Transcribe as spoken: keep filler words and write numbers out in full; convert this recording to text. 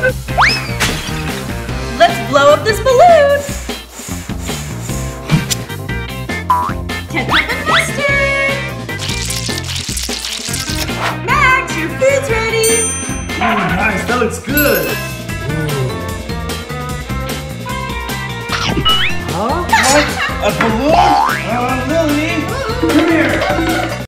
Let's blow up this balloon. Ketchup and mustard. Max, your food's ready. Oh, nice. That looks good. Huh? What? A balloon? Oh, Lily. Come here.